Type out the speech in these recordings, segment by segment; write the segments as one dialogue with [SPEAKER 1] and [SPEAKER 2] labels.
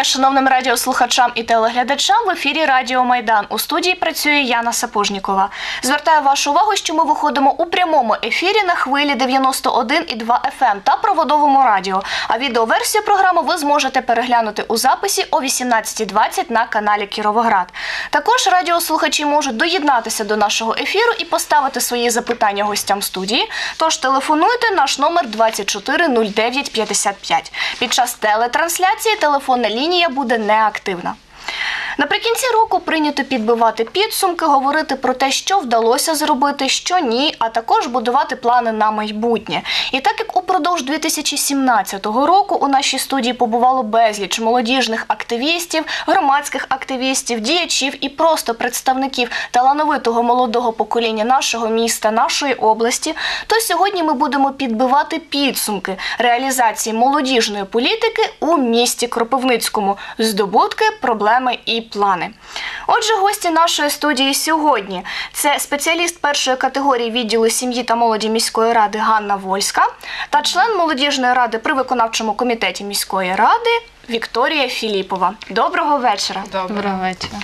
[SPEAKER 1] дня шановним радіослухачам і телеглядачам. В ефірі Радіо Майдан. У студії працює Яна Сапожнікова. Звертаю вашу увагу, що ми виходимо у прямому ефірі на хвилі 91,2 FM та проводовому радіо. А відеоверсію програми ви зможете переглянути у записі о 18:20 на каналі Кіровоград. Також радіослухачі можуть доєднатися до нашого ефіру і поставити свої запитання гостям студії. Тож телефонуйте, наш номер 24 09 55. Під час телетрансляції телефонна лінія буде неактивна. Наприкінці року прийнято підбивати підсумки, говорити про те, що вдалося зробити, що ні, а також будувати плани на майбутнє. І так як упродовж 2017 року у нашій студії побувало безліч молодіжних активістів, громадських активістів, діячів і просто представників талановитого молодого покоління нашого міста, нашої області, то сьогодні ми будемо підбивати підсумки реалізації молодіжної політики у місті Кропивницькому. Здобутки, проблеми і плани. Отже, гості нашої студії сьогодні – це спеціаліст першої категорії відділу сім'ї та молоді міської ради Ганна Вольська та член молодіжної ради при виконавчому комітеті міської ради Вікторія Філіпова. Доброго вечора.
[SPEAKER 2] Доброго вечора.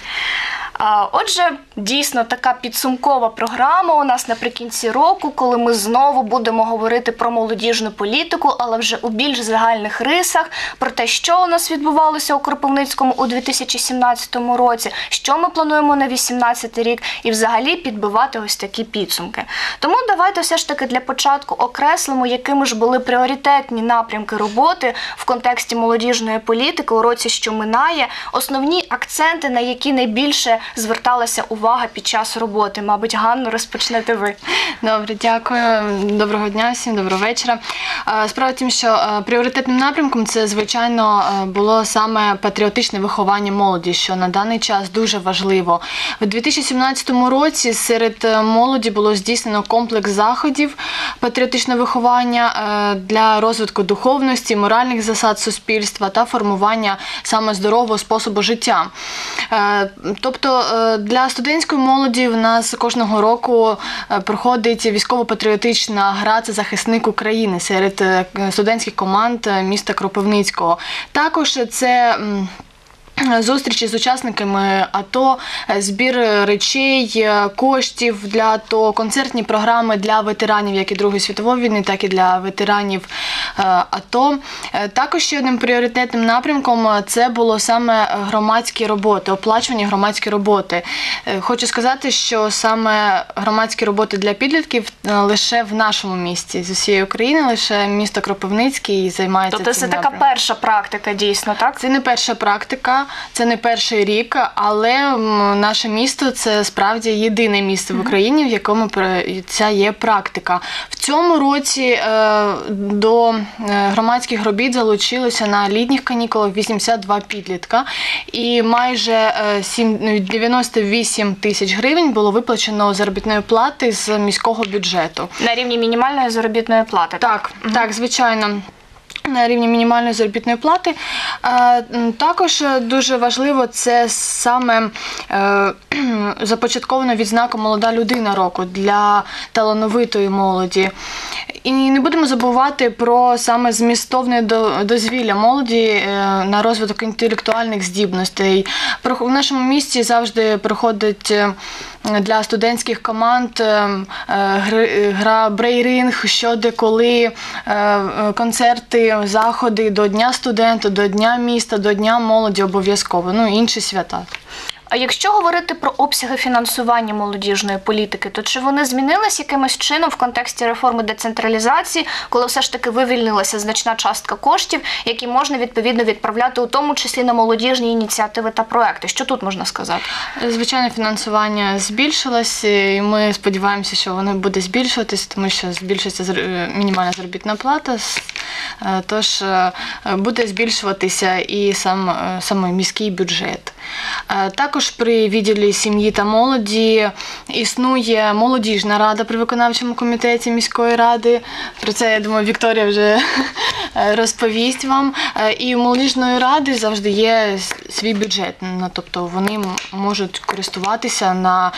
[SPEAKER 1] Отже, дійсно така підсумкова програма у нас наприкінці року, коли ми знову будемо говорити про молодіжну політику, але вже у більш загальних рисах, про те, що у нас відбувалося у Кропивницькому у 2017 році, що ми плануємо на 2018 рік і взагалі підбивати ось такі підсумки. Тому давайте все ж таки для початку окреслимо, якими ж були пріоритетні напрямки роботи в контексті молодіжної політики у році, що минає, основні акценти, на які найбільше зверталася увага під час роботи. Мабуть, Ганно, розпочнете ви.
[SPEAKER 2] Добре, дякую. Доброго дня всім, доброго вечора. Справа в тім, що пріоритетним напрямком це, звичайно, було саме патріотичне виховання молоді, що на даний час дуже важливо. У 2017 році серед молоді було здійснено комплекс заходів патріотичного виховання для розвитку духовності, моральних засад суспільства та формування саме здорового способу життя. Тобто для студентської молоді в нас кожного року проходить військово-патріотична гра «Це захисник України» серед студентських команд міста Кропивницького. Також це зустрічі з учасниками АТО, збір речей, коштів для АТО, концертні програми для ветеранів як і Другої світової війни, так і для ветеранів АТО. Також ще одним пріоритетним напрямком це було саме громадські роботи, оплачувані громадські роботи. Хочу сказати, що саме громадські роботи для підлітків лише в нашому місті, з усієї України, лише місто Кропивницький займається цим напрямком.
[SPEAKER 1] Тобто це така перша практика дійсно, так?
[SPEAKER 2] Це не перша практика. Це не перший рік, але наше місто – це справді єдине місто в Україні, в якому ця є практика. В цьому році до громадських робіт залучилося на літніх канікулах 82 підлітка, і майже 98 тисяч гривень було виплачено заробітної плати з міського бюджету.
[SPEAKER 1] На рівні мінімальної заробітної плати?
[SPEAKER 2] Так, так, звичайно. На рівні мінімальної заробітної плати. Також дуже важливо це саме започаткована відзнака «Молода людина року» для талановитої молоді. І не будемо забувати про саме змістовне дозвілля молоді на розвиток інтелектуальних здібностей. В нашому місті завжди проходить для студентських команд гра брейринг, що де коли, концерти, заходи до Дня студента, до Дня міста, до Дня молоді обов'язково, ну і інші свята.
[SPEAKER 1] А якщо говорити про обсяги фінансування молодіжної політики, то чи вони змінились якимось чином в контексті реформи децентралізації, коли все ж таки вивільнилася значна частка коштів, які можна відповідно відправляти у тому числі на молодіжні ініціативи та проекти? Що тут можна сказати?
[SPEAKER 2] Звичайно, фінансування збільшилось, і ми сподіваємося, що воно буде збільшуватись, тому що збільшується мінімальна заробітна плата, тож буде збільшуватися і саме міський бюджет. Також при відділі сім'ї та молоді існує молодіжна рада при виконавчому комітеті міської ради. Про це, я думаю, Вікторія вже розповість вам. І у молодіжної ради завжди є свій бюджет, тобто вони можуть користуватися на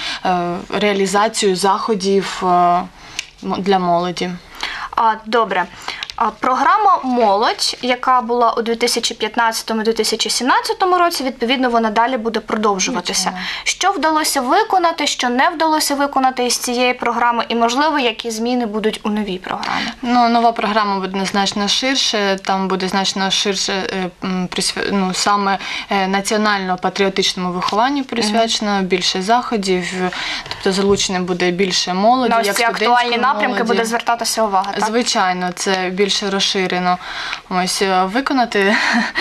[SPEAKER 2] реалізацію заходів для молоді.
[SPEAKER 1] Добре. Програма «Молодь», яка була у 2015-2017 році, відповідно, вона далі буде продовжуватися.
[SPEAKER 2] Звичайно.
[SPEAKER 1] Що вдалося виконати, що не вдалося виконати із цієї програми і, можливо, які зміни будуть у новій програмі?
[SPEAKER 2] Ну, нова програма буде значно ширше, там буде значно ширше саме національно-патріотичному вихованню присвячено, більше заходів, тобто залучено буде більше молоді,
[SPEAKER 1] На
[SPEAKER 2] як
[SPEAKER 1] ось ці актуальні
[SPEAKER 2] студентської
[SPEAKER 1] напрямки
[SPEAKER 2] молоді.
[SPEAKER 1] буде звертатися увага, так?
[SPEAKER 2] Звичайно, це більше розширено. Ось виконати,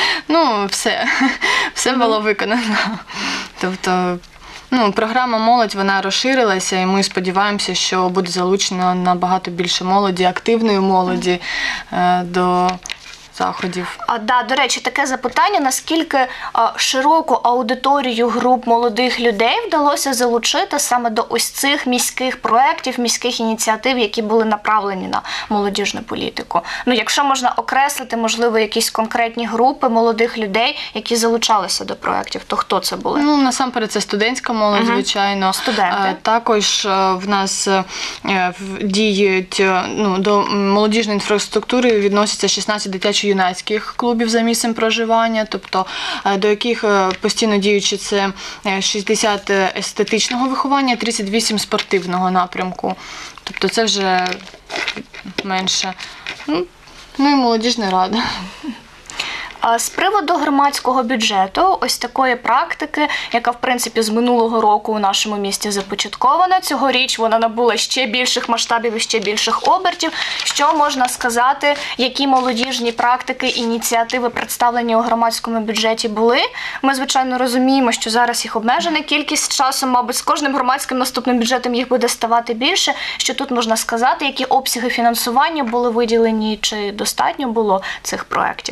[SPEAKER 2] все було виконано. Тобто, програма «Молодь», вона розширилася, і ми сподіваємося, що буде залучено набагато більше молоді, активної молоді до заходів.
[SPEAKER 1] До речі, таке запитання, наскільки широку аудиторію груп молодих людей вдалося залучити саме до ось цих міських проєктів, міських ініціатив, які були направлені на молодіжну політику? Якщо можна окреслити, можливо, якісь конкретні групи молодих людей, які залучалися до проєктів, то хто це були?
[SPEAKER 2] Насамперед, це студентська молодь, звичайно.
[SPEAKER 1] Студенти.
[SPEAKER 2] Також в нас діють, до молодіжної інфраструктури відносяться 16 дитячо-юнацьких клубів за місцем проживання, тобто до яких постійно діючи це 60 естетичного виховання, 38 спортивного напрямку. Тобто це вже менше. І молодіжна рада.
[SPEAKER 1] З приводу громадського бюджету, ось такої практики, яка, в принципі, з минулого року у нашому місті започаткована, цьогоріч вона набула ще більших масштабів і ще більших обертів. Що можна сказати, які молодіжні практики, ініціативи представлені у громадському бюджеті були? Ми, звичайно, розуміємо, що зараз їх обмежена кількість, часом, мабуть, з кожним громадським наступним бюджетом їх буде ставати більше. Що тут можна сказати, які обсяги фінансування були виділені, чи достатньо було цих проєктів?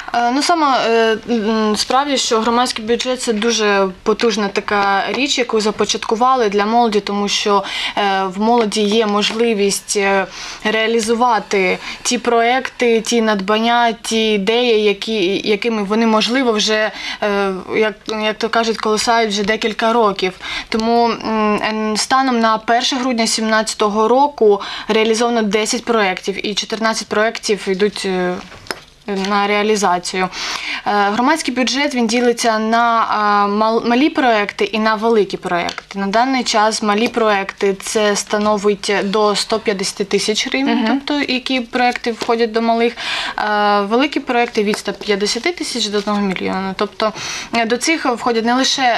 [SPEAKER 2] Справді, що громадський бюджет – це дуже потужна така річ, яку започаткували для молоді, тому що в молоді є можливість реалізувати ті проекти, ті надбання, ті ідеї, якими вони, можливо, вже, як то кажуть, колисають вже декілька років. Тому станом на 1 грудня 2017 року реалізовано 10 проєктів, і 14 проєктів йдуть на реалізацію. Громадський бюджет, він ділиться на малі проекти і на великі проекти. На даний час малі проекти – це становить до 150 тисяч гривень, тобто які проекти входять до малих. Великі проекти – від 150 тисяч до 1 мільйона. Тобто до цих входять не лише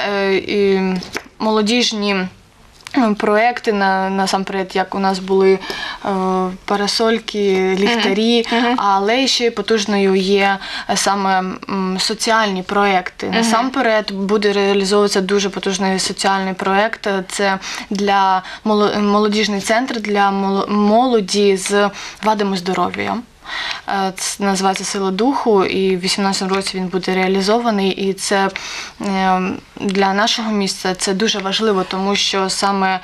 [SPEAKER 2] молодіжні проекти, насамперед, як у нас були парасольки, ліхтарі, але ще й потужною є саме соціальні проекти. Насамперед буде реалізовуватися дуже потужний соціальний проект. Це для молодіжний центр для молоді з вадами здоров'я. Це називається «Сила духу», і в 2018 році він буде реалізований. І це для нашого міста це дуже важливо, тому що саме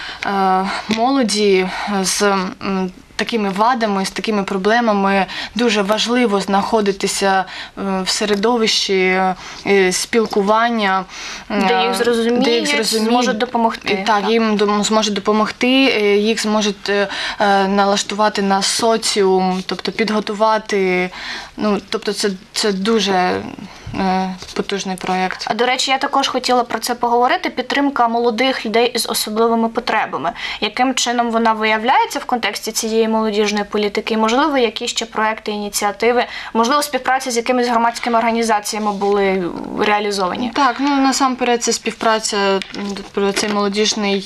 [SPEAKER 2] молоді з такими вадами, з такими проблемами дуже важливо знаходитися в середовищі спілкування,
[SPEAKER 1] де їх зрозуміють, зможуть допомогти.
[SPEAKER 2] Так, їм зможуть допомогти, їх зможуть налаштувати на соціум, тобто підготувати. Тобто це дуже потужний проєкт.
[SPEAKER 1] А, до речі, я також хотіла про це поговорити. Підтримка молодих людей із особливими потребами. Яким чином вона виявляється в контексті цієї молодіжної політики? І, можливо, які ще проекти, ініціативи, можливо, співпраця з якимись громадськими організаціями були реалізовані? Так,
[SPEAKER 2] насамперед це співпраця, про цей молодіжний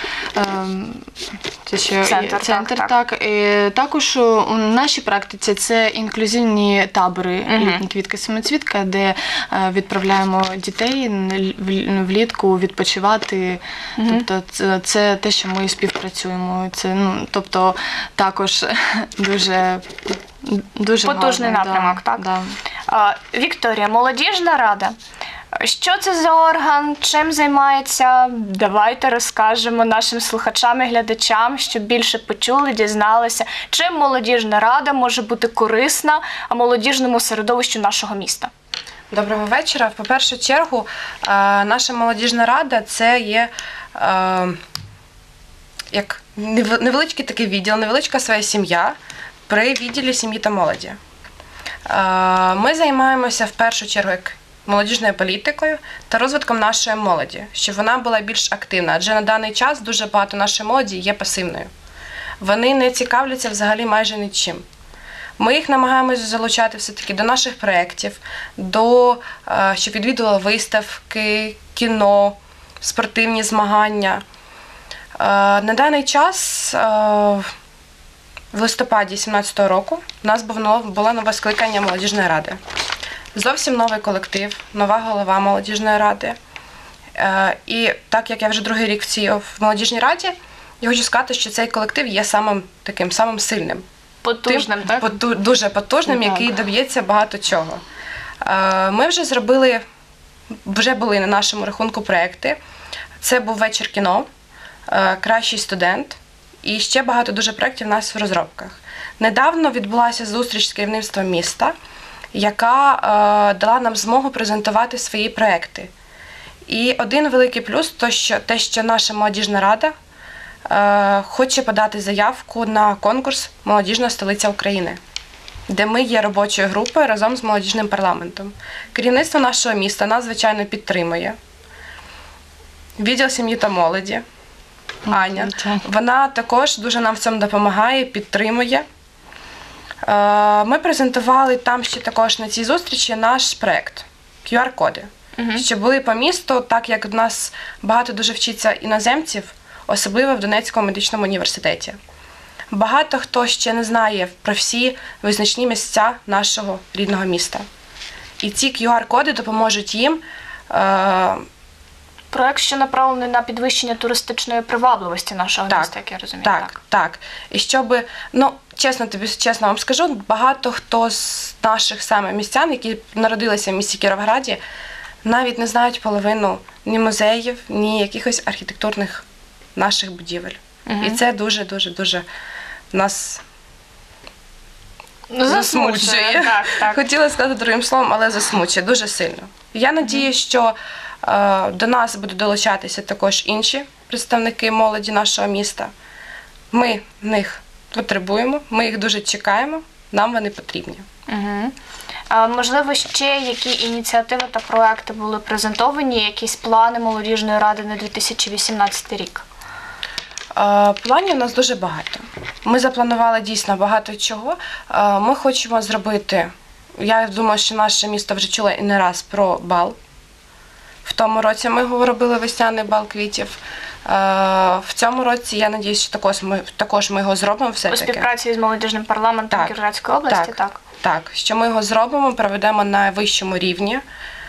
[SPEAKER 2] центр. Так. Також у нашій практиці це інклюзивні табори «Літні квітка-семицвітка», де відправляємо дітей влітку відпочивати. Тобто це те, що ми співпрацюємо. Це, тобто, також дуже
[SPEAKER 1] потужний
[SPEAKER 2] гарно,
[SPEAKER 1] напрямок, так?
[SPEAKER 2] Да.
[SPEAKER 1] Вікторія, молодіжна рада. Що це за орган? Чим займається? Давайте розкажемо нашим слухачам і глядачам, щоб більше почули, дізналися, чим молодіжна рада може бути корисна молодіжному середовищу нашого міста.
[SPEAKER 3] Доброго вечора. По першу чергу, наша молодіжна рада – це є як невеличкий такий відділ, невеличка своя сім'я, при відділі сім'ї та молоді. Ми займаємося в першу чергу як молодіжною політикою та розвитком нашої молоді, щоб вона була більш активна, адже на даний час дуже багато нашої молоді є пасивною. Вони не цікавляться взагалі майже нічим. Ми їх намагаємося залучати все-таки до наших проєктів, щоб відвідували виставки, кіно, спортивні змагання. На даний час, в листопаді 2017 року, у нас було нове скликання молодіжної ради. Зовсім новий колектив, нова голова молодіжної ради. І так як я вже другий рік в молодіжній раді, я хочу сказати, що цей колектив є самим сильним.
[SPEAKER 2] Потужним, так?
[SPEAKER 3] Дуже потужним, який доб'ється багато чого. Ми вже були на нашому рахунку проекти. Це був вечір кіно, кращий студент і ще багато дуже проєктів у нас в розробках. Недавно відбулася зустріч з керівництвом міста, яка дала нам змогу презентувати свої проекти. І один великий плюс – те, що наша молодіжна рада хоче подати заявку на конкурс «Молодіжна столиця України», де ми є робочою групою разом з молодіжним парламентом. Керівництво нашого міста нас, звичайно, підтримує. Відділ сім'ї та молоді, Аня, вона також дуже нам в цьому допомагає, підтримує. Ми презентували там ще також на цій зустрічі наш проєкт QR-коди, що були по місту, так як в нас багато дуже вчиться іноземців, особливо в Донецькому медичному університеті. Багато хто ще не знає про всі визначні місця нашого рідного міста. І ці QR-коди допоможуть їм.
[SPEAKER 1] Проект, що направлений на підвищення туристичної привабливості нашого міста, як я розумію.
[SPEAKER 3] Так. І щоб, чесно вам скажу, багато хто з наших саме містян, які народилися в місті Кіровограді, навіть не знають половину ні музеїв, ні якихось архітектурних наших будівель. І це дуже нас засмучує.
[SPEAKER 1] Так.
[SPEAKER 3] Хотіла сказати другим словом, але засмучує дуже сильно. Я надію, що до нас будуть долучатися також інші представники молоді нашого міста. Ми них потребуємо, ми їх дуже чекаємо, нам вони потрібні.
[SPEAKER 1] Можливо, ще які ініціативи та проекти були презентовані, якісь плани молодіжної ради на 2018 рік?
[SPEAKER 3] Планів у нас дуже багато. Ми запланували дійсно багато чого. Ми хочемо зробити, я думаю, що наше місто вже чуло і не раз про бал. В тому році ми робили весняний бал квітів. В цьому році, я сподіваюся, що також ми його зробимо все-таки.
[SPEAKER 1] У співпраці з молодіжним парламентом Кіровоградської області, так?
[SPEAKER 3] Так, що ми його зробимо, проведемо на вищому рівні.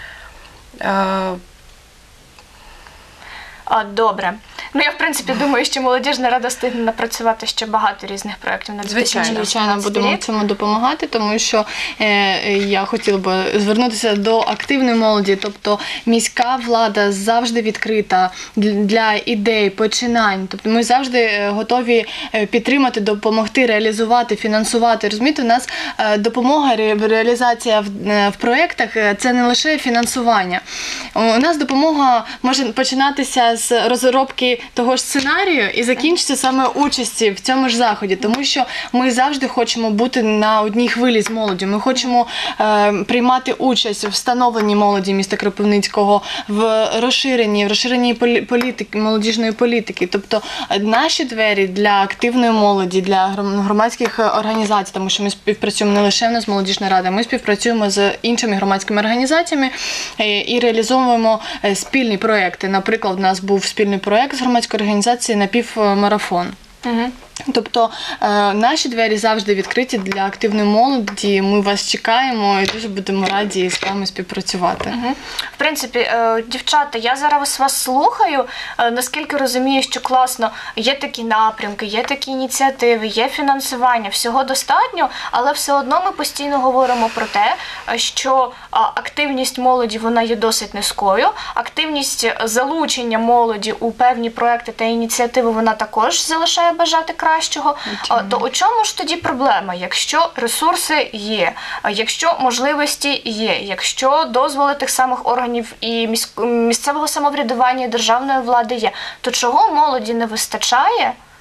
[SPEAKER 1] Добре. Я, в принципі, думаю, що молодіжна рада встигне напрацювати ще багато різних проєктів на 2018
[SPEAKER 2] Звичайно, будемо в цьому допомагати, тому що я хотіла б звернутися до активної молоді, тобто міська влада завжди відкрита для ідей, починань. Тобто ми завжди готові підтримати, допомогти, реалізувати, фінансувати. Розумієте, у нас допомога, реалізація в проєктах – це не лише фінансування. У нас допомога може починатися з розробки того ж сценарію і закінчиться саме участі в цьому ж заході, тому що ми завжди хочемо бути на одній хвилі з молоддю. Ми хочемо приймати участь в встановленні молоді міста Кропивницького, в розширенні молодіжної політики. Тобто наші двері для активної молоді, для громадських організацій, тому що ми співпрацюємо не лише в нас молодіжна рада, ми співпрацюємо з іншими громадськими організаціями і реалізовуємо спільні проекти. Наприклад, у нас був спільний проект з громадської організації «Напівмарафон». Тобто наші двері завжди відкриті для активної молоді, ми вас чекаємо і дуже будемо раді з вами співпрацювати.
[SPEAKER 1] В принципі, дівчата, я зараз вас слухаю, наскільки розумію, що класно, є такі напрямки, є такі ініціативи, є фінансування, всього достатньо, але все одно ми постійно говоримо про те, що активність молоді, вона є досить низькою, активність залучення молоді у певні проекти та ініціативи, вона також залишає бажати кращого. То у чому ж тоді проблема? Якщо ресурси є, якщо можливості є, якщо дозволи тих самих органів і місцевого самоврядування, і державної влади є, то чого молоді не вистачає?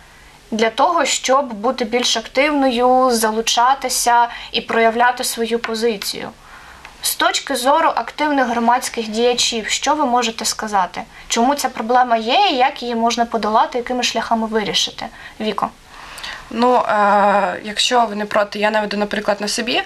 [SPEAKER 1] для того, щоб бути більш активною, залучатися і проявляти свою позицію? З точки зору активних громадських діячів, що ви можете сказати? Чому ця проблема є і як її можна подолати, якими шляхами вирішити? Віко?
[SPEAKER 3] Ну, якщо ви не проти, я наведу, наприклад, на собі.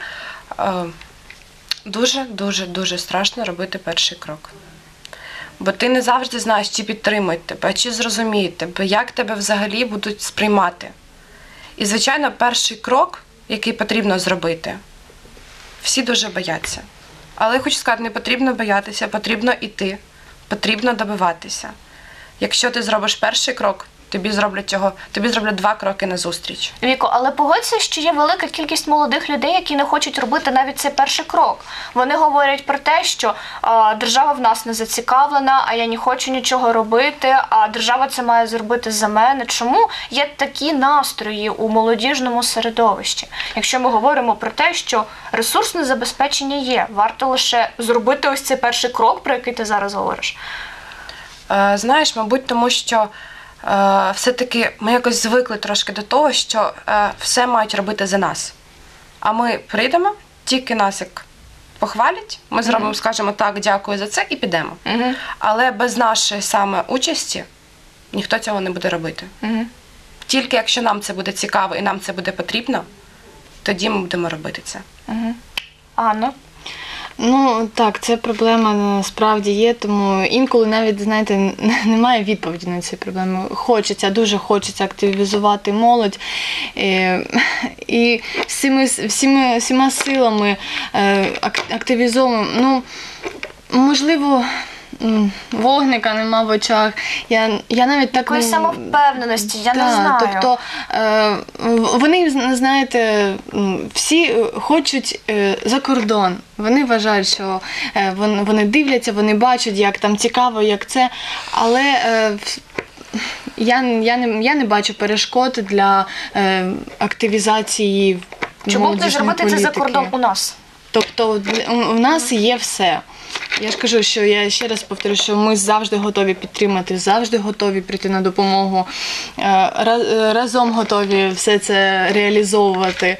[SPEAKER 3] Дуже страшно робити перший крок. Бо ти не завжди знаєш, чи підтримують тебе, чи зрозуміють тебе, як тебе взагалі будуть сприймати. І, звичайно, перший крок, який потрібно зробити, всі дуже бояться. Але я хочу сказати, не потрібно боятися, потрібно йти, потрібно добиватися. Якщо ти зробиш перший крок, тобі зроблять 2 кроки назустріч.
[SPEAKER 1] Віко, але погодься, що є велика кількість молодих людей, які не хочуть робити навіть цей перший крок. Вони говорять про те, що держава в нас не зацікавлена, а я не хочу нічого робити, а держава це має зробити за мене. Чому є такі настрої у молодіжному середовищі? Якщо ми говоримо про те, що ресурсне забезпечення є, варто лише зробити ось цей перший крок, про який ти зараз говориш.
[SPEAKER 3] Знаєш, мабуть, тому що все-таки ми якось звикли трошки до того, що все мають робити за нас. А ми прийдемо, тільки нас як похвалять, ми зробимо, скажемо так, дякую за це і підемо. Але без нашої саме участі ніхто цього не буде робити. Тільки якщо нам це буде цікаво і нам це буде потрібно, тоді ми будемо робити це.
[SPEAKER 1] Анна?
[SPEAKER 2] Ну, так, це проблема насправді є, тому інколи навіть, знаєте, немає відповіді на ці проблеми. Дуже хочеться активізувати молодь. І всіма силами активізуємо. Ну, можливо, вогника нема в очах. Я навіть так...
[SPEAKER 1] Такої самовпевненості, я не знаю.
[SPEAKER 2] Тобто, вони, знаєте, всі хочуть за кордон. Вони вважають, що вони дивляться, вони бачать, як там цікаво, як це. Але я не бачу перешкод для активізації
[SPEAKER 1] Чому б не
[SPEAKER 2] молодіжної
[SPEAKER 1] зробити це за
[SPEAKER 2] політики.
[SPEAKER 1] кордон у нас?
[SPEAKER 2] Тобто у нас є все. Я ж кажу, що я ще раз повторю, що ми завжди готові підтримати, завжди готові прийти на допомогу, разом готові все це реалізовувати.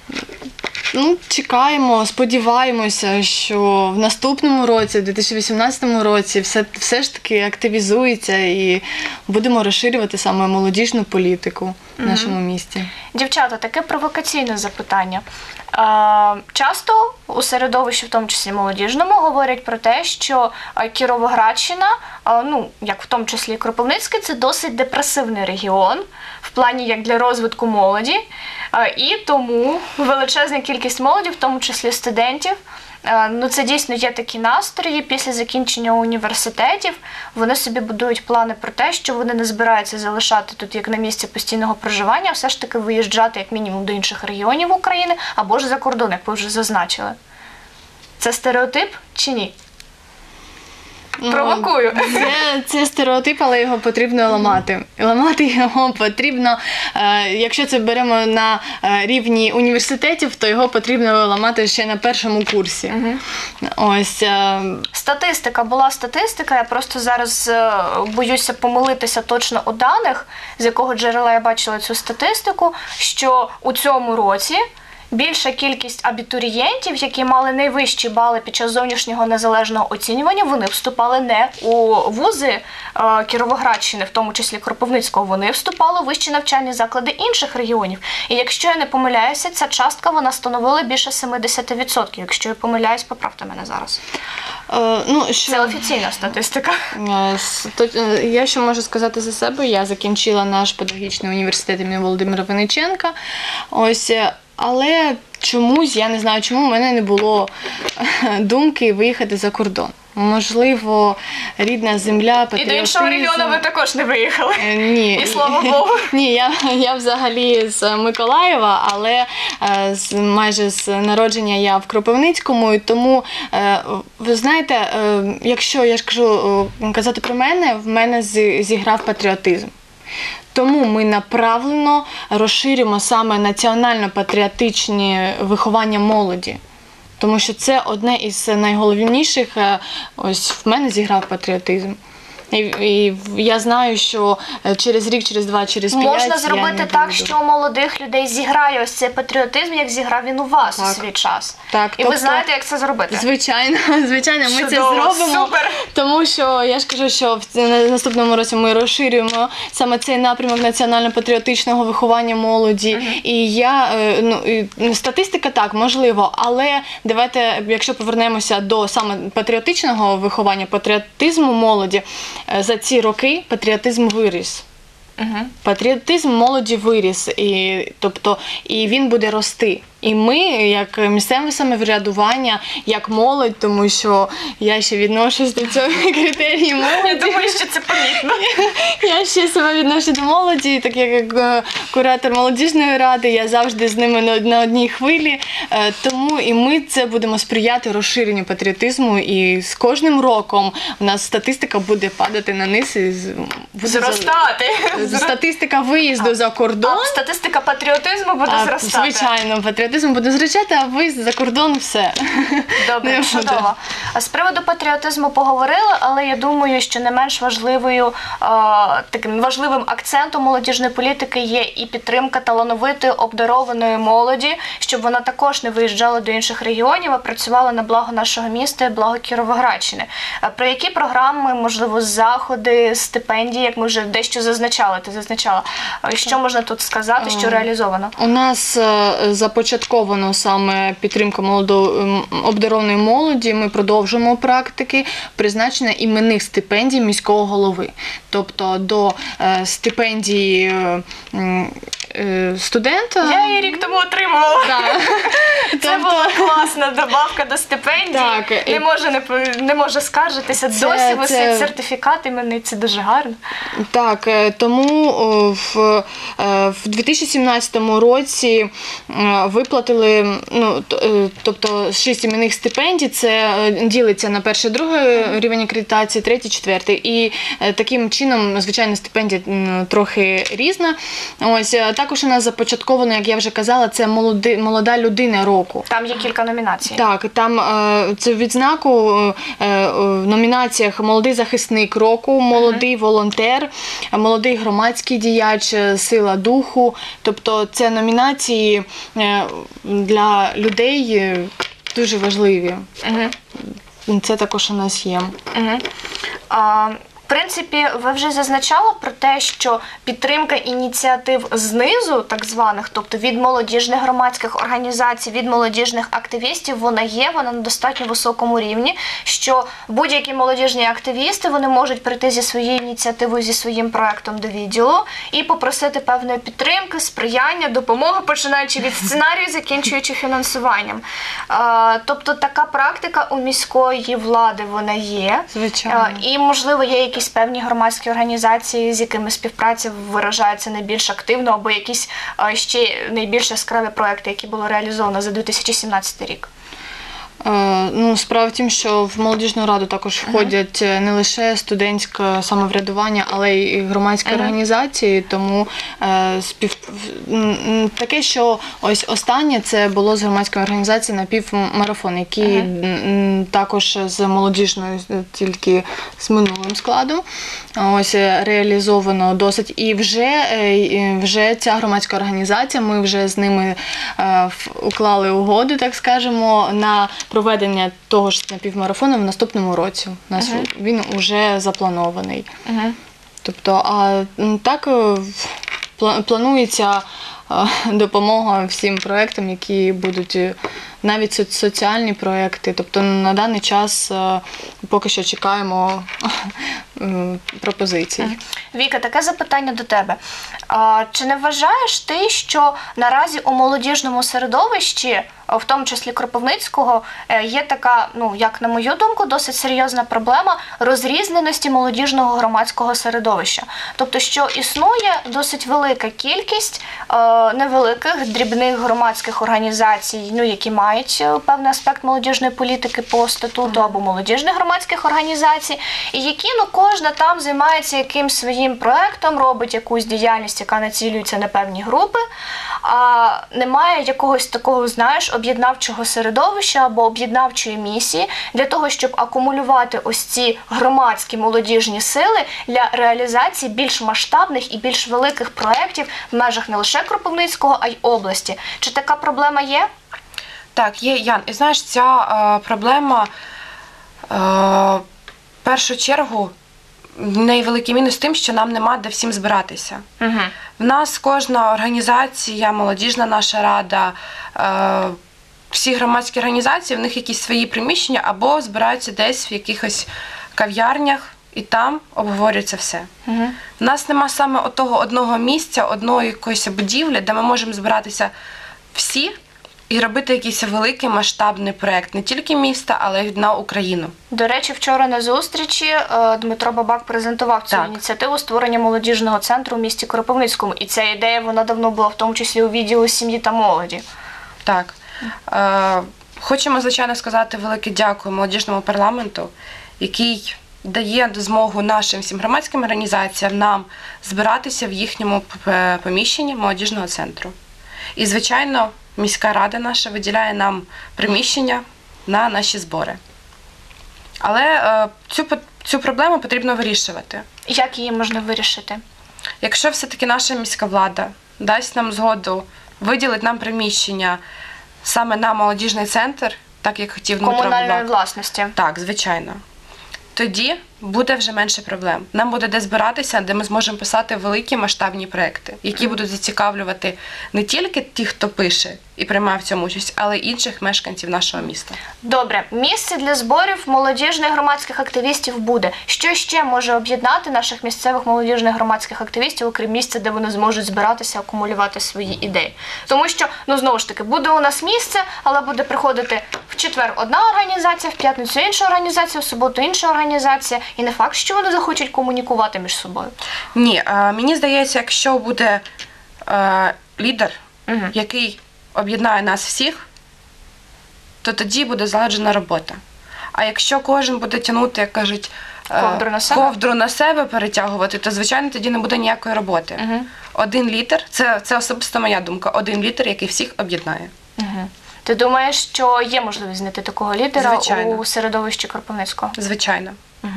[SPEAKER 2] Ну, чекаємо, сподіваємося, що в наступному році, в 2018 році, все ж таки активізується і будемо розширювати саме молодіжну політику в нашому місті.
[SPEAKER 1] Дівчата, таке провокаційне запитання. Часто у середовищі, в тому числі молодіжному, говорять про те, що Кіровоградщина, ну, як в тому числі і Кропивницький, це досить депресивний регіон, в плані як для розвитку молоді, і тому величезна кількість молоді, в тому числі студентів, ну це дійсно є такі настрої, після закінчення університетів вони собі будують плани про те, що вони не збираються залишати тут як на місці постійного проживання, а все ж таки виїжджати як мінімум до інших регіонів України або ж за кордон, як ви вже зазначили. Це стереотип чи ні? Провокую.
[SPEAKER 2] Це стереотип, але його потрібно ламати. Ламати його потрібно, якщо це беремо на рівні університетів, то його потрібно ламати ще на першому курсі. Ось.
[SPEAKER 1] Була статистика, я просто зараз боюся помилитися точно у даних, з якого джерела я бачила цю статистику, що у цьому році більша кількість абітурієнтів, які мали найвищі бали під час зовнішнього незалежного оцінювання, вони вступали не у вузи Кіровоградщини, в тому числі Кропивницького, вони вступали у вищі навчальні заклади інших регіонів. І якщо я не помиляюся, ця частка вона становила більше 70%. Якщо я помиляюсь, поправте мене зараз. Це офіційна статистика.
[SPEAKER 2] Я що можу сказати за себе, я закінчила наш педагогічний університет імені Володимира Винниченка. Ось. Але чомусь, я не знаю чому, в мене не було думки виїхати за кордон. Можливо, рідна земля, патріотизм.
[SPEAKER 1] І до іншого регіону ви також не виїхали?
[SPEAKER 2] Ні.
[SPEAKER 1] І слава Богу.
[SPEAKER 2] Ні, я взагалі з Миколаєва, але майже з народження я в Кропивницькому, і тому, ви знаєте, якщо, я ж кажу, казати про мене, в мене зіграв патріотизм. Тому ми направлено розширюємо саме національно-патріотичні виховання молоді. Тому що це одне із найголовніших, ось в мене зіграв патріотизм. І я знаю, що через рік, через 2, через 5
[SPEAKER 1] Можна
[SPEAKER 2] я
[SPEAKER 1] зробити
[SPEAKER 2] не
[SPEAKER 1] так,
[SPEAKER 2] буду.
[SPEAKER 1] що у молодих людей зіграє ось цей патріотизм, як зіграв він у вас у
[SPEAKER 2] Так.
[SPEAKER 1] свій час.
[SPEAKER 2] Так,
[SPEAKER 1] І ви
[SPEAKER 2] тобто-
[SPEAKER 1] знаєте, як це зробити.
[SPEAKER 2] Звичайно, ми це
[SPEAKER 1] Чудово,
[SPEAKER 2] зробимо,
[SPEAKER 1] супер.
[SPEAKER 2] тому що я ж кажу, що в наступному році ми розширюємо саме цей напрямок національно-патріотичного виховання молоді. І статистика так, можливо, але давайте, якщо повернемося до саме патріотичного виховання, патріотизму молоді, за ці роки патріотизм виріс. Патріотизм молоді виріс, і він буде рости. І ми, як місцеве самоврядування, як молодь, тому що я ще відношусь до цього критерії молоді.
[SPEAKER 1] Я думаю, що це помітно.
[SPEAKER 2] Я ще себе відношу до молоді, так як куратор молодіжної ради, я завжди з ними на одній хвилі. Тому і ми це будемо сприяти розширенню патріотизму. І з кожним роком у нас статистика буде падати на низ і буде
[SPEAKER 1] Зростати.
[SPEAKER 2] статистика виїзду за кордон.
[SPEAKER 1] А статистика патріотизму буде зростати.
[SPEAKER 2] Звичайно, патріотизм буде зростати, а виїзд за кордон все.
[SPEAKER 1] Добре,
[SPEAKER 2] Не буде.
[SPEAKER 1] чудово. А з приводу патріотизму поговорили, але я думаю, що не менш таким важливим акцентом молодіжної політики є і підтримка талановитої, обдарованої молоді, щоб вона також не виїжджала до інших регіонів, а працювала на благо нашого міста і благо Кіровоградщини. Про які програми, можливо, заходи, стипендії, як ми вже дещо зазначали, ти зазначала, що можна тут сказати, що реалізовано?
[SPEAKER 2] У нас започатковано саме підтримка обдарованої молоді. Ми продовжуємо практики призначення іменних стипендій міського голови. Тобто до стипендії студента.
[SPEAKER 1] Я її рік тому отримувала.
[SPEAKER 2] Так.
[SPEAKER 1] Це була класна добавка до стипендії.
[SPEAKER 2] Так,
[SPEAKER 1] Не може скаржитися. Досі висить сертифікат іменний, це дуже гарно.
[SPEAKER 2] Так, тому в 2017 році виплатили, тобто 6 іменних стипендій, це ділиться на перший, другий рівень акредитації, третій, четвертий. І таким чином, звичайно, стипендія трохи різна. Ось, також у нас започатковано, як я вже казала, це молода людина року.
[SPEAKER 1] Там є кілька номінацій.
[SPEAKER 2] Так, там це відзнаку в номінаціях «Молодий захисник року», «Молодий волонтер», «Молодий громадський діяч», «Сила духу». Тобто це номінації для людей дуже важливі. Це також у нас є.
[SPEAKER 1] В принципі, ви вже зазначали про те, що підтримка ініціатив знизу, так званих, тобто від молодіжних громадських організацій, від молодіжних активістів, вона є, вона на достатньо високому рівні, що будь-які молодіжні активісти, вони можуть прийти зі своєю ініціативою, зі своїм проектом до відділу і попросити певної підтримки, сприяння, допомоги, починаючи від сценарію, закінчуючи фінансуванням. Тобто така практика у міської влади, вона є.
[SPEAKER 2] Звичайно.
[SPEAKER 1] І, можливо, є якісь певні громадські організації, з якими співпраця виражається найбільш активно, або якісь ще найбільш яскраві проекти, які було реалізовано за 2017 рік?
[SPEAKER 2] Справа в тім, що в молодіжну раду також входять не лише студентське самоврядування, але й громадські організації, тому таке, що ось останнє це було з громадської організації «Напівмарафон», який також з молодіжною, тільки з минулим складом, ось реалізовано досить. І вже ця громадська організація, ми вже з ними уклали угоду, так скажемо, на проведення того ж напівмарафону в наступному році. У нас він вже запланований. Тобто, так планується допомога всім проєктам, які будуть навіть соціальні проєкти. Тобто на даний час поки що чекаємо пропозицій.
[SPEAKER 1] Віка, таке запитання до тебе. Чи не вважаєш ти, що наразі у молодіжному середовищі, в тому числі Кропивницького, є така, як на мою думку, досить серйозна проблема розрізненості молодіжного громадського середовища? Тобто, що існує досить велика кількість невеликих, дрібних громадських організацій, ну, які мають певний аспект молодіжної політики по статуту, або молодіжних громадських організацій, і які, ну, кожна там займається якимсь своїм проектом, робить якусь діяльність, яка націлюється на певні групи, а немає якогось такого, знаєш, об'єднавчого середовища або об'єднавчої місії для того, щоб акумулювати ось ці громадські молодіжні сили для реалізації більш масштабних і більш великих проєктів в межах не лише Кропивницького, а й області. Чи така проблема є?
[SPEAKER 3] Так, є, Ян. І знаєш, ця проблема в першу чергу в неї великий мінус тим, що нам нема де всім збиратися.
[SPEAKER 1] Угу.
[SPEAKER 3] В нас кожна організація, молодіжна наша рада, всі громадські організації, в них якісь свої приміщення або збираються десь в якихось кав'ярнях і там обговорюється все.
[SPEAKER 1] Угу.
[SPEAKER 3] В нас нема саме отого одного місця, одної якоїсь будівлі, де ми можемо збиратися всі і робити якийсь великий масштабний проєкт не тільки міста, але й на Україну.
[SPEAKER 1] До речі, вчора на зустрічі Дмитро Бабак презентував цю ініціативу створення молодіжного центру в місті Кропивницькому. І ця ідея, вона давно була, в тому числі у відділу сім'ї та молоді.
[SPEAKER 3] Так. Хочемо, звичайно, сказати велике дякую молодіжному парламенту, який дає змогу нашим всім громадським організаціям нам збиратися в їхньому поміщенні молодіжного центру. І, звичайно, міська рада наша виділяє нам приміщення на наші збори. Але цю проблему потрібно вирішувати.
[SPEAKER 1] Як її можна вирішити?
[SPEAKER 3] Якщо все-таки наша міська влада дасть нам згоду, виділить нам приміщення саме на молодіжний центр, так як хотів Дмитро Бабак.
[SPEAKER 1] Комунальної власності.
[SPEAKER 3] Так, звичайно. Тоді буде вже менше проблем. Нам буде де збиратися, де ми зможемо писати великі масштабні проекти, які будуть зацікавлювати не тільки тих, хто пише і приймає в цьому участь, але й інших мешканців нашого міста.
[SPEAKER 1] Добре. Місце для зборів молодіжних громадських активістів буде. Що ще може об'єднати наших місцевих молодіжних громадських активістів, окрім місця, де вони зможуть збиратися, акумулювати свої ідеї? Тому що, ну, знову ж таки, буде у нас місце, але буде приходити в четвер одна організація, в п'ятницю інша організація, в суботу інша організація. І не факт, що вони захочуть комунікувати між собою.
[SPEAKER 3] Ні, мені здається, якщо буде лідер, який об'єднає нас всіх, то тоді буде злагоджена робота. А якщо кожен буде тягнути, як кажуть, ковдру на себе перетягувати, то, звичайно, тоді не буде ніякої роботи. Один лідер, це особисто моя думка, один лідер, який всіх об'єднає.
[SPEAKER 1] Ти думаєш, що є можливість знайти такого лідера
[SPEAKER 3] Звичайно.
[SPEAKER 1] у середовищі Кропивницького?
[SPEAKER 3] Звичайно.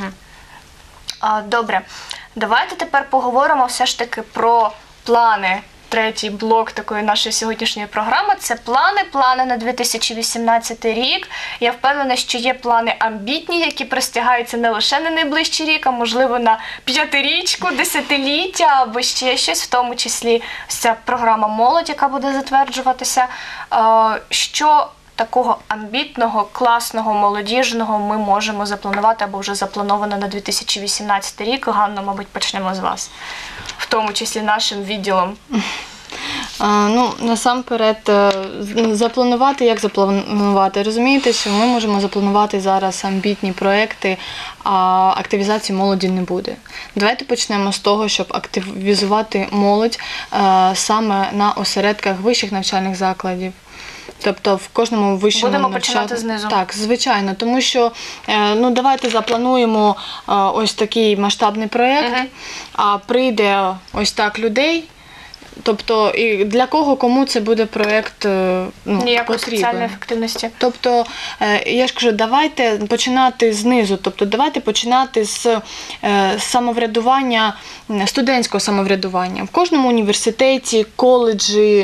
[SPEAKER 1] Добре. Давайте тепер поговоримо все ж таки про плани. Третій блок такої нашої сьогоднішньої програми – це плани на 2018 рік. Я впевнена, що є плани амбітні, які простягаються не лише на найближчий рік, а можливо на п'ятирічку, десятиліття або ще щось, в тому числі ця програма «Молодь», яка буде затверджуватися. Що такого амбітного, класного, молодіжного ми можемо запланувати або вже заплановано на 2018 рік? Ганна, мабуть, почнемо з вас. В тому числі нашим відділом.
[SPEAKER 2] Ну, насамперед, запланувати, як запланувати? Розумієте, що ми можемо запланувати зараз амбітні проекти, а активізації молоді не буде. Давайте почнемо з того, щоб активізувати молодь саме на осередках вищих навчальних закладів. Тобто в кожному вищому
[SPEAKER 1] Будемо починати знизу.
[SPEAKER 2] Так, звичайно, тому що ну, давайте заплануємо ось такий масштабний проєкт, а прийде ось так людей. Тобто, і для кому це буде проєкт
[SPEAKER 1] ніякої
[SPEAKER 2] потрібен.
[SPEAKER 1] соціальної ефективності.
[SPEAKER 2] Тобто, я ж кажу, давайте починати знизу, тобто давайте починати з самоврядування, студентського самоврядування. В кожному університеті, коледжі,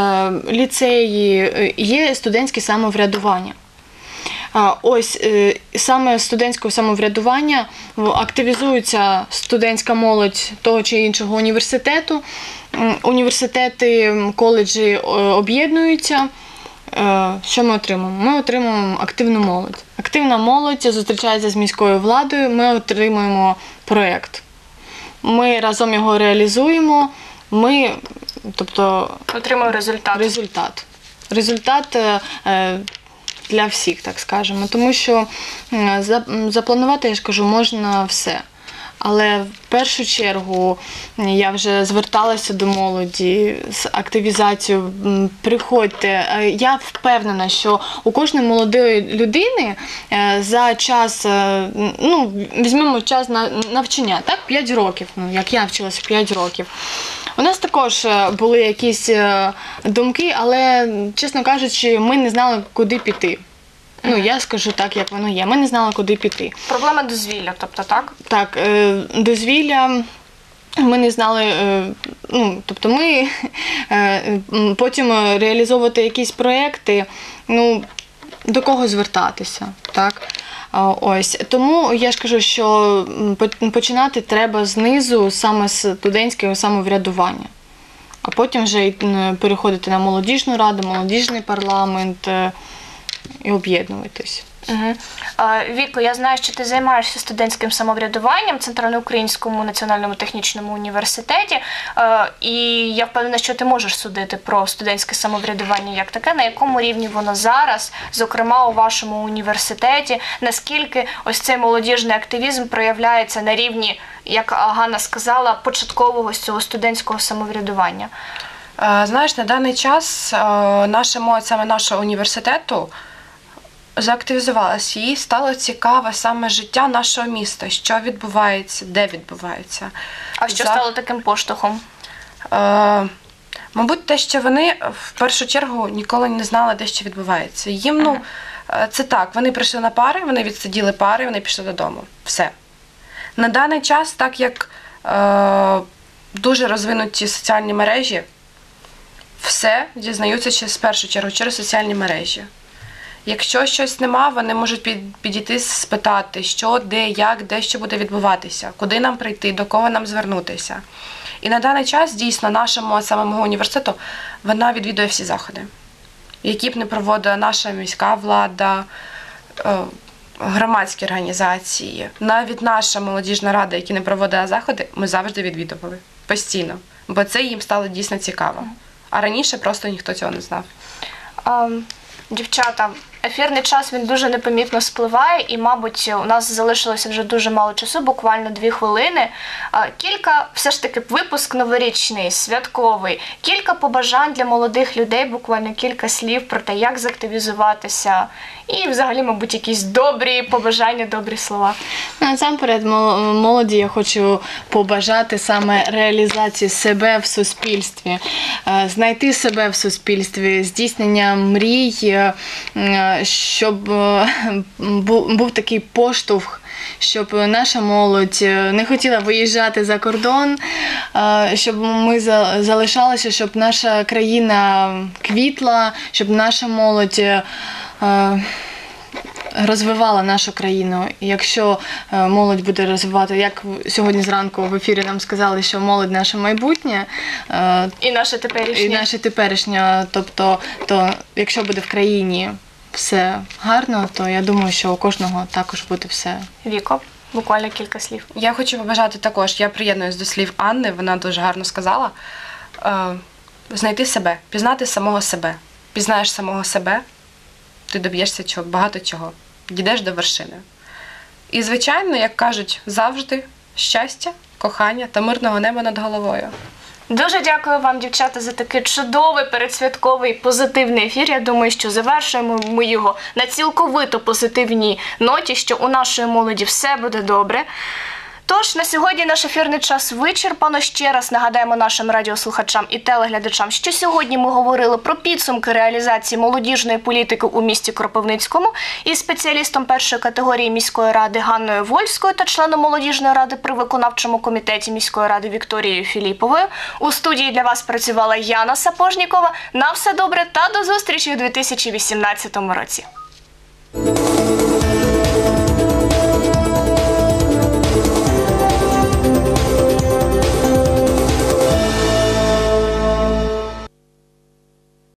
[SPEAKER 2] ліцеї є студентське самоврядування. Ось саме з студентського самоврядування активізується студентська молодь того чи іншого університету. Університети, коледжі об'єднуються. Що ми отримуємо? Ми отримуємо активну молодь. Активна молодь зустрічається з міською владою, ми отримуємо проєкт. Ми разом його реалізуємо,
[SPEAKER 1] отримуємо результат.
[SPEAKER 2] Результат для всіх, так скажемо. Тому що запланувати, я ж кажу, можна все. Але в першу чергу я вже зверталася до молоді з активізацією. Приходьте. Я впевнена, що у кожної молодої людини за час, візьмемо час на навчання, так, 5 років, як я вчилася 5 років. У нас також були якісь думки, але, чесно кажучи, ми не знали, куди піти. Я скажу так, як воно є. Ми не знали, куди піти.
[SPEAKER 1] Проблема дозвілля, тобто, так?
[SPEAKER 2] Так, дозвілля ми не знали, тобто ми потім реалізовувати якісь проекти, до кого звертатися, так? Ось. Тому я ж кажу, що починати треба знизу, саме з студентського самоврядування. А потім вже переходити на молодіжну раду, молодіжний парламент і об'єднуватись.
[SPEAKER 1] Угу. Віко, я знаю, що ти займаєшся студентським самоврядуванням в Центральноукраїнському національному технічному університеті, і я впевнена, що ти можеш судити про студентське самоврядування як таке, на якому рівні воно зараз, зокрема у вашому університеті, наскільки ось цей молодіжний активізм проявляється на рівні, як Ганна сказала, початкового цього студентського самоврядування?
[SPEAKER 3] Знаєш, на даний час наша молодь саме нашого університету заактивізувалася, їй стало цікаве саме життя нашого міста, що відбувається, де відбувається.
[SPEAKER 1] А що стало таким поштовхом?
[SPEAKER 3] Мабуть, те, що вони в першу чергу ніколи не знали, де що відбувається. Їм, це так, вони прийшли на пари, вони відсиділи пари, вони пішли додому. Все. На даний час, так як дуже розвинуті соціальні мережі, все дізнаються в першу чергу через соціальні мережі. Якщо щось нема, вони можуть підійти спитати, що, де, як, де що буде відбуватися, куди нам прийти, до кого нам звернутися. І на даний час, дійсно, нашому самого університету, вона відвідує всі заходи, які б не проводила наша міська влада, громадські організації. Навіть наша молодіжна рада, які не проводила заходи, ми завжди відвідували, постійно, бо це їм стало дійсно цікаво. А раніше просто ніхто цього не знав.
[SPEAKER 1] Дівчата, ефірний час, він дуже непомітно спливає і, мабуть, у нас залишилося вже дуже мало часу, буквально 2 хвилини. Кілька, все ж таки, випуск новорічний, святковий, кілька побажань для молодих людей, буквально кілька слів про те, як заактивізуватися і, взагалі, мабуть, якісь добрі побажання, добрі слова.
[SPEAKER 2] Насамперед, молоді я хочу побажати саме реалізації себе в суспільстві, знайти себе в суспільстві, здійснення мрій, щоб був такий поштовх, щоб наша молодь не хотіла виїжджати за кордон, щоб ми залишалися, щоб наша країна квітла, щоб наша молодь розвивала нашу країну. І якщо молодь буде розвивати, як сьогодні зранку в ефірі нам сказали, що молодь наше майбутнє.
[SPEAKER 1] І наше теперішнє.
[SPEAKER 2] І наше теперішнє. Тобто, якщо буде в країні все гарно, то я думаю, що у кожного також буде все.
[SPEAKER 1] Віко, буквально кілька слів.
[SPEAKER 3] Я хочу побажати також, я приєднуюсь до слів Анни, вона дуже гарно сказала, знайти себе, пізнати самого себе. Пізнаєш самого себе, ти доб'єшся багато чого, дійдеш до вершини. І, звичайно, як кажуть, завжди щастя, кохання та мирного неба над головою.
[SPEAKER 1] Дуже дякую вам, дівчата, за такий чудовий, передсвятковий, позитивний ефір. Я думаю, що завершуємо ми його на цілковито позитивній ноті, що у нашої молоді все буде добре. Тож, на сьогодні наш ефірний час вичерпано. Ще раз нагадаємо нашим радіослухачам і телеглядачам, що сьогодні ми говорили про підсумки реалізації молодіжної політики у місті Кропивницькому із спеціалістом першої категорії міської ради Ганною Вольською та членом молодіжної ради при виконавчому комітеті міської ради Вікторією Філіповою. У студії для вас працювала Яна Сапожнікова. На все добре та до зустрічі у 2018 році.